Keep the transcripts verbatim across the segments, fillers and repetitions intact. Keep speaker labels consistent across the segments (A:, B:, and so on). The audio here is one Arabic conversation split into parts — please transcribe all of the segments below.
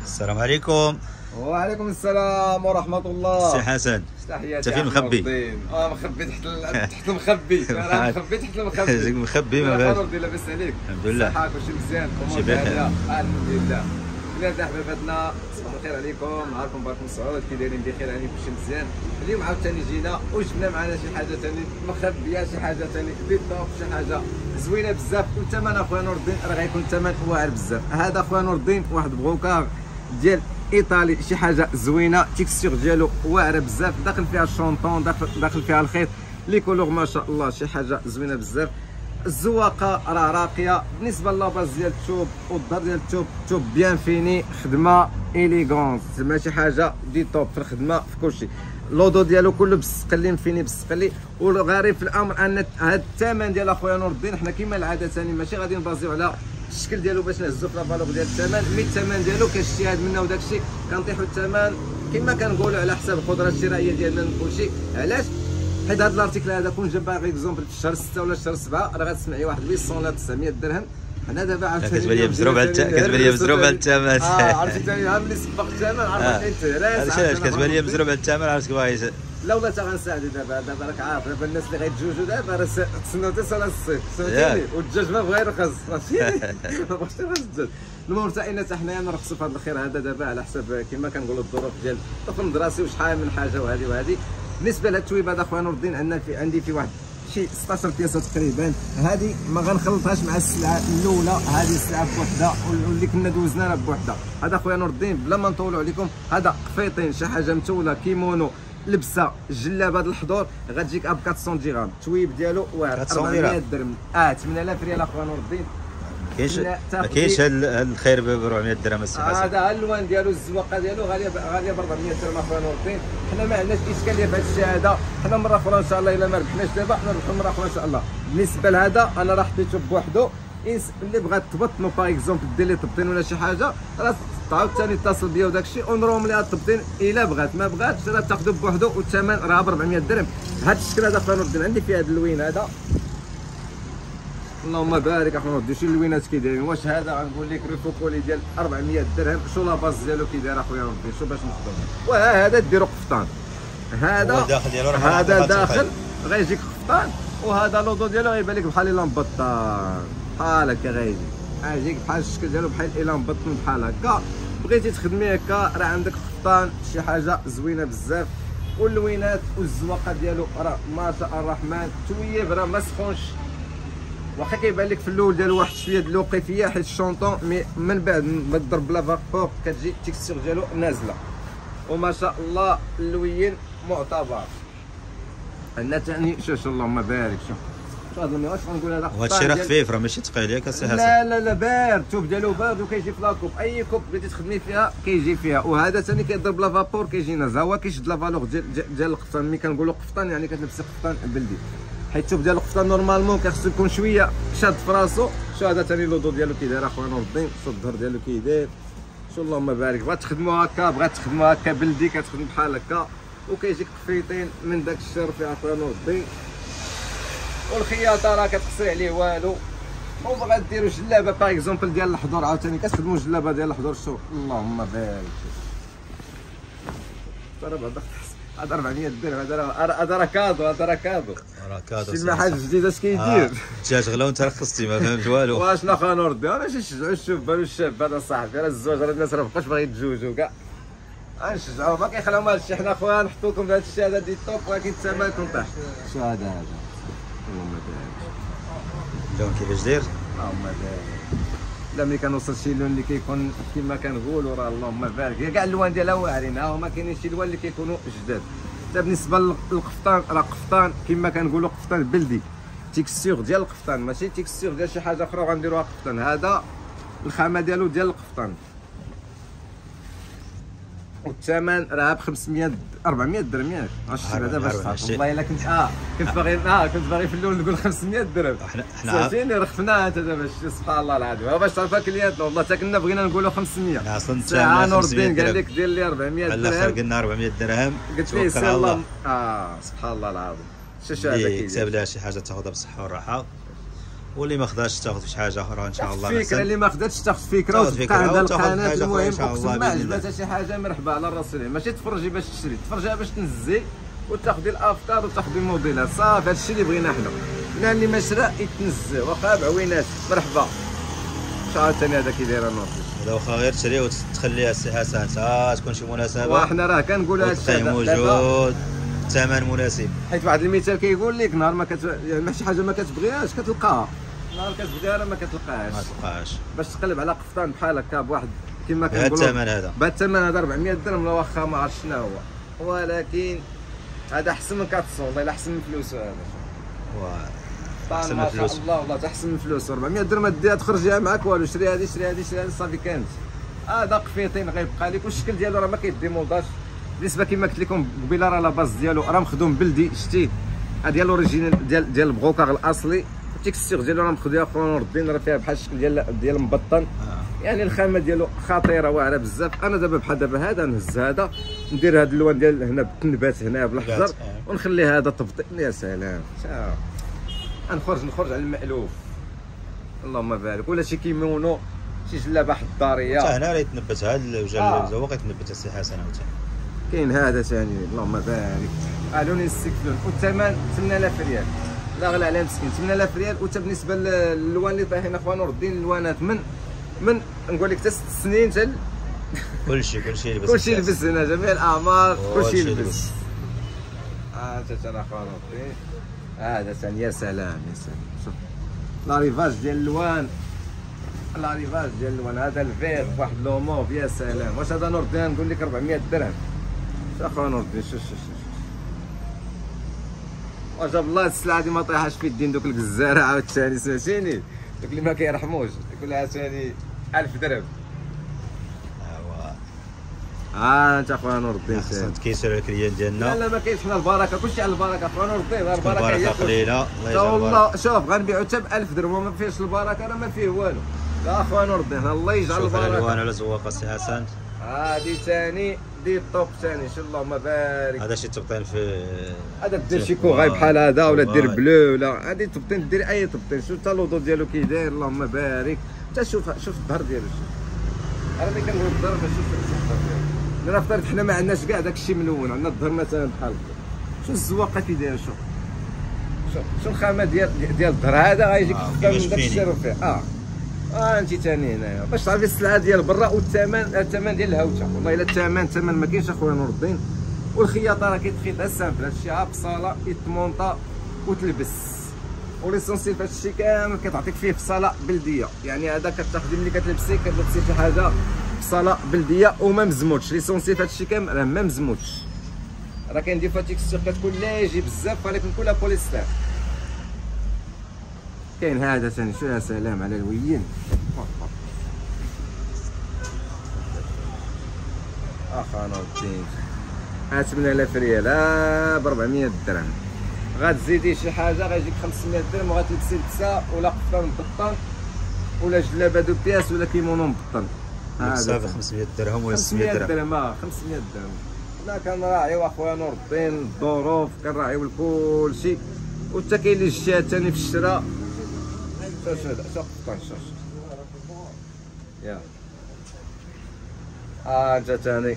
A: السلام عليكم.
B: وعليكم السلام ورحمة الله.
A: سي حسن،
B: تحياتي.
A: انت فين مخبي؟
B: اه مخبي تحت ال... تحت المخبي. انا مخبي تحت المخبي.
A: مخبي ما
B: بالك. لاباس عليك؟
A: الحمد لله.
B: صحاك وشي مزيان؟
A: شي بخير.
B: الحمد لله. بلاد احباباتنا صباح الخير عليكم، نهاركم مبارك مسعود، كي دايرين بخير عليكم كلشي مزيان. اليوم عاوتاني جينا وجبنا معنا شي حاجة ثاني مخبية، شي حاجة ثاني دي طوب، شي حاجة زوينة بزاف، والثمن اخويا نور الدين راه غيكون الثمن واعر بزاف. هذا اخويا نور الدين واحد بغوكار ديال ايطالي، شي حاجه زوينه، تيكستور ديالو واعره بزاف، داخل فيها الشونطون، داخل داخل فيها الخيط، لي كولور ما شاء الله، شي حاجه زوينه بزاف. الزواقه راه راقيه. بالنسبه لاباز ديال الثوب والظهر ديال الثوب، ثوب بيان فيني، خدمه اليغونس، زعما شي حاجه دي توب في الخدمه في كلشي. لودو ديالو كله بالسقلي مفيني بالسقلي. والغريب في الامر ان هذا الثمن ديال اخويا نور الدين، حنا كما العاده ثاني ماشي غادي نبازيو على الشكل ديالو باش نهزو في لافالور ديال الثمن، مي الثمن ديالو كاجتهاد منا وداكشي كنطيحو الثمن كما كنقولوا على حساب القدره الشرائيه ديالنا من كلشي. علاش؟ حيت هذا الارتيكل هذا كون جا باغ اكزومبل في الشهر ستة ولا الشهر سبعة راه غتسمعي واحد ثمانمائة ولا تسعمائة درهم. حنا دابا عرفتي
A: كتبان لي مزروبه على كتبان لي مزروبه على الثمن.
B: اه عرفتي ثاني ها ملي سبق الثمن عرفتي علاش
A: علاش كتبان لي مزروبه على الثمن. عرفتك باغي
B: لا والله تا غنساعدو دابا. دابا راك عارف دابا الناس اللي غيتزوجوا دابا راه تسناو حتى صلاه الصيف، فهمتيني؟ والدجاج ما بغا يرخص، فهمتيني؟ ما بغاش يرخص الدجاج. المهم حتى ان حتى حنايا نرخصوا في هذا الخير هذا دابا على حساب كما كنقولوا الظروف ديال الطفل المدرسي وشحال من حاجه وهذه وهذه. بالنسبه لهاد التويب هذا اخويا نور الدين، عندنا في عندي في واحد شي ستة عشر بياسه تقريبا. هذه ما غنخلطهاش مع السلعه الاولى، هذه السلعه بوحدها واللي كنا دوزناها بوحدها. هذا اخويا نور الدين بلا ما نطولوا عليكم، هذا قفيطين، شي حاجه متوله، كيمونو، لبسه، جلابه هذا الحضور، غتجيك ب أربعمائة درهم. التويب ديالو واعر أربعمائة درهم. اه ثمانية آلاف ريال اخويا نور الدين.
A: كاينش ما كاينش الخير ب أربعمائة درهم السي حسن.
B: هذا الالوان ديالو، الزواقه ديالو غاليه غاليه ب أربعمائة درهم اخويا نور الدين. حنا ما عندناش اشكاليه في هذا الشيء هذا، حنا مره اخرى ان شاء الله الا ما ربحناش دابا حنا نربحوا مره اخرى ان شاء الله. بالنسبه لهذا انا راه حطيته بوحدو، اللي بغات تبطنو باغ اكزومبل دير لي طبطين ولا شي حاجه راه تعاود ثاني اتصل بيا وداكشي ونروهم ليها الطبطين الا بغات، ما بغاتش راه تاخذو بوحدو والثمن راه ب أربعمائة درهم. هذا الشكل هذا اخويا نور الدين عندي فيه هذا اللوين هذا، اللهم بارك اخويا نور الدين. شي اللوينات كي دايرين، واش هذا غنقول لك ريفوكولي ديال أربعمائة درهم، شو لاباز ديالو كي داير اخويا نور الدين، شو باش نخدم. وهذا ديرو قفطان، هذا هذا داخل غيجيك قفطان، وهذا لودو ديالو غيبان لك بحال الا مبطان، بحال هكا غيجي غيجيك بحال الشكل ديالو بحال الا مبطن بحال هكا. بغيتي تخدمي هكا راه عندك قفطان، شي حاجه زوينه بزاف. واللوينات والزواقه ديالو راه ما شاء الرحمن، تويب راه ما سخونش، واخا كيبان لك في الاول ديالو واحد شويه د لوقيفيه حيت الشونطون، مي من بعد ما تضرب لا فابور كتجي التكستير ديالو نازله، وما شاء الله اللوين معتبر. عندنا ثاني شوف اللهم بارك، شوف شوف هذا المي واش غنقول هذا
A: وهذا الشيء راه خفيف، راه ماشي ثقيل ياك السي حسن.
B: لا لا لا بارد، الثوب ديالو بارد وكيجي في لاكوب، اي كوب بغيتي تخدمي فيها كيجي فيها. وهذا ثاني كيضرب لا فابور كيجي نازل، هو كيشد لا فالور ديال ديال القفطان. ملي كنقولوا قفطان يعني كتلبسي قفطان بلدي، حيت الثوب ديال القفطان نورمالمون كيخصو يكون شويه شاد في راسو. شو هذا ثاني اللودو ديالو كي داير اخويا نور الدين، شو الظهر ديالو كي داير، شو اللهم بارك. بغات تخدموا هكا، بغات تخدموا هكا بلدي كتخدم بحال هكا، وكيجيك قفيطين من داك الشر في اخويا نور الدين. والخياطه راه كتقصري عليه والو. وبغات ديروا جلابه باغ اكزومبل ديال الحضور، عاوتاني كتخدموا جلابه ديال الحضور. شوف اللهم بارك، ترى بعدا هذا أربعمائة درهم، هذا راه هذا راه كادو، هذا راه كادو،
A: راه كادو.
B: شي حاجه جديده اش كيدير.
A: الدجاج غلا وانت رخصتي ما فهمت والو.
B: واش اخويا نور الدين انا نشجعوا الشباب والشاب هذا صاحبي، راه الزواج راه الناس راه مابقاوش باغي يتزوجوا كاع، غنشجعوا ما كيخلاو مال الشيء. حنا خويا نحطوا لكم هذا الشيء هذا دي توب، ولكن الثمن يكون طاح. شو هذا هذا اللهم بارك،
A: اللون كيفاش داير؟
B: اللهم بارك. لا ملي كنوصل شي لون اللي كيكون كما كنقولوا راه اللهم بارك، هي كاع اللوان ديالها واعرين، ها هما كاينين شي لوان اللي كيكونوا جداد. حتى بالنسبه للقفطان راه قفطان كما كنقولوا قفطان بلدي، تيكستور ديال القفطان ماشي تيكستور ديال شي حاجه اخرى غنديروها قفطان. هذا الخامه ديالو ديال القفطان، والثمن راه ب خمسمائة أربعمائة درهم ياك. عرفتي هذا باش تعرف والله الا كنت اه كنت باغي اه كنت باغي في الاول نقول خمسمائة درهم،
A: حنا حنا
B: سمعتيني رخفناها انت دابا سبحان الله العظيم، باش تعرفها كلياتنا والله حتى كنا بغينا نقولوا خمسمائة.
A: لا اصلا
B: ساعه نور الدين قال لك دير لي أربعمائة درهم،
A: الاخر قلنا أربعمائة درهم،
B: قلت ليه سير الله. اه سبحان الله العظيم. شو شو هذا كيدير؟
A: كتب لها شي حاجه تاخذها بالصحه والراحه. واللي ما خداش تاخذ في شي حاجه اخرى ان شاء الله.
B: فكره اللي ما خداتش تاخذ فكره وتبقى عندها القناه. المهم اقسم ما عجبتها شي حاجه مرحبا على الراسل، ماشي تفرجي باش تشري، تفرجيها باش تنزي وتاخذي الافكار وتاخذي الموديلات صافي. هادشي اللي بغينا حنا. لا اللي ما شرا يتنزه واخا بعوينات مرحبا. شحال ثاني هذا كي داير النور
A: هذا واخا غير تشري وتخليها السي حسن تا تكون شي مناسبه
B: وحنا راه كنقولوا هادشي
A: موجود الثمن مناسب.
B: حيت واحد المثال كيقول لك نهار ما كت يعني شي حاجه ما كتبغيهاش كتلقاها، نهار كتبغيها راه ما كتلقاهاش
A: ما تلقاهاش
B: باش تقلب على قفطان بحال هكا بواحد كما
A: كنقولوا بهذا الثمن هذا
B: بهذا الثمن هذا أربعمية درهم. لا واخا ما عرفتش شنو هو، ولكن هذا احسن من كاتسون والله، الا احسن من فلوسه هذا.
A: واه احسن من فلوسه
B: الله والله تحسن من فلوسه. أربعمية درهم ديها تخرجيها معاك والو، شري هذه شري هذه شري هذه صافي كانت. هذا قفيطين غيبقى لك والشكل ديالو راه ما كيديموضاش. بالنسبه كما قلت لكم قبيله راه لا باز ديالو راه مخدوم بلدي شتي، هذا ديال الاوريجينال ديال ديال البغوكاغ الاصلي. التكستير ديالو راه مخدوها خويا نور الدين، راه فيها بحال الشكل ديال ديال مبطن. يعني الخامه ديالو خطيره واعره بزاف. انا دابا بحال دابا هذا نهز هذا ندير هذا اللون ديال هنا بالتنبات هنا بالحجر ونخلي هذا تبطيء. يا سلام نخرج نخرج على المألوف اللهم بارك. ولا شي كيمونو شي جلابه حضاريه
A: حتى هنا راه يتنبت هذا الوجه الزواق يتنبت السي حسن عاوتاني.
B: كاين هذا ثاني اللهم بارك قالوا لي السكلون والثمن ثمانية آلاف ريال. لا غلا على مسكين ثمانية آلاف ريال. وتا بالنسبه للالوان اللي طايحين اخوان نور الدين الوانات من من نقول لك حتى ست سنين حتى
A: كلشي كلشي لبس
B: كلشي لبس هنا جميع الاعمار كلشي
A: لبس.
B: لبس. ها انت ترى اخوان نور الدين هذا ثاني. يا سلام يا سلام شوف لا ريفاج ديال الالوان، لا ريفاج ديال الالوان. هذا الفيغ بواحد لو موف. يا سلام واش هذا نور الدين نقول لك أربعمية درهم. شوف اخويا نور الدين شوف شوف شوف وجاب الله السلعه دي ما طيحاش في الدين. دوك الجزاره عاوتاني سمعتيني دوك اللي ما كيرحموش يقول لها ثاني ألف درهم. ها انت اخويا نور الدين
A: خاصنا تكيسر الكليان ديالنا.
B: لا لا ما كاينش حنا البركه كلشي على البركه اخويا نور الدين. البركه
A: البركه قليله الله يجعل
B: والله. شوف غنبيعو حتى ب ألف درهم وما فيهش البركه راه ما فيه والو. لا اخويا نور الدين الله يجعل
A: البركه. شوف الالوان
B: البركه.
A: على زواقه السي حسن.
B: هادي ثاني دي الطوب ثاني ان شاء الله اللهم بارك.
A: هذا شي تبطين في
B: هذا دير شي كوغاي بحال هذا ولا دير بلو ولا هادي تبطين دير اي تبطين. شوف حتى اللوطو ديالو كي داير اللهم بارك. حتى شوف شوف الظهر ديالو شوف. انا ملي كنقول الظهر ما شوف الظهر ديالو. انا افترض حنا ما عندناش كاع داك الشيء ملون، عندنا الظهر مثلا بحال هكا. شوف الزواقه كي دايره شوف شوف شوف الخامه ديال ديال الظهر هذا غيجيك خفيف من داك الشيء فيه. اه اه انت ثاني هنايا باش تعرفي السلعه ديال برا والثمن الثمن ديال الهوته. والله الا الثمن الثمن ما كاينش اخويا نور الدين. والخياطه راه كيتخيط سامبل هادشي ها بصاله يتمونطا وتلبس. وليسونسيال فهادشي كامل كتعطيك فيه بصاله بلديه. يعني هذا كتاخدي ملي كتلبسي كتلبسي شي حاجه بصاله بلديه وما مزموتش. ليسونسيال فهادشي كامل راه ما مزموتش. راه كندير فيها تيكستير كتكون لايجي بزاف ولكن كلها بوليستر. كاين هذا ثاني شو يا سلام على الوين. اخا نور الدين ها ثمانية آلاف ريال ها ب أربعمية درهم. غتزيدي شي حاجه غيجيك خمسمية درهم وغتلبسي لبسه ولا قفطان مبطن ولا جلابه دو بياس ولا كيمونو مبطن.
A: هذا خمسمية درهم ولا ستمية درهم.
B: خمسمية درهم اه خمسمية درهم. لا كنراعيو اخويا نور الدين الظروف كنراعيو الكل شيء. وحتى كاين اللي جا ثاني في الشراء. شوف شوف شوف قفطان شوف يا اه جا ثاني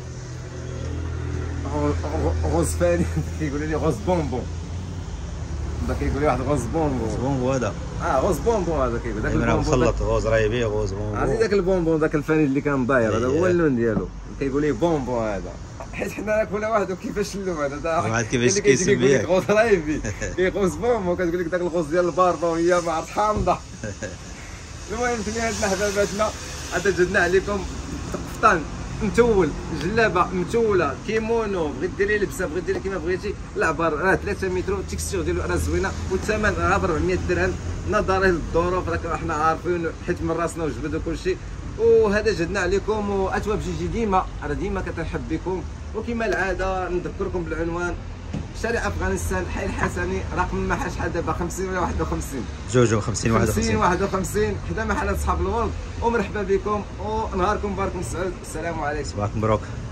B: غوز فاني كيقولوا لي غوز بونبون. هذا كيقول لي واحد غوز بونبون.
A: غوز بونبون هذا
B: اه غوز بونبون هذا كيقول داك
A: البونبون مخلط غوز رايبي غوز بونبون.
B: عرفتي داك البونبون داك الفاني اللي كان داير هذا هو اللون ديالو. كيقول لي بونبون هذا حيت حنا كل واحد وكيفاش اللون هذا.
A: واحد كيفاش كيسميه
B: غوز رايبي كيغوز بونبون كتقول لك داك الغوز ديال الباربه وهي ما عرفت حامضه. المهم ثاني هاد حباباتنا هذا جدنا عليكم قفطان متول جلابه متوله كيمونو بغيت ديري لبسه بغيت ديري كيما بغيتي. العبار راه ثلاثة متر التكستير ديالو راه زوينه والثمن راه ب أربعمية درهم نظرا للظروف راك حنا عارفين حيت من راسنا وجبد وكل شيء. وهذا جدنا عليكم واتواب جيجي ديما راه ديما كترحب بكم. وكما العاده نذكركم بالعنوان شارع افغانستان حي الحسني رقم ما حاش شحال دابا خمسين ولا واحد وخمسين
A: جوج وخمسين واحد وخمسين
B: خمسين واحد وخمسين حدا محلات صحاب الورد. ومرحبا بكم ونهاركم مبارك وسعود. السلام عليكم.
A: صباحك مبروك.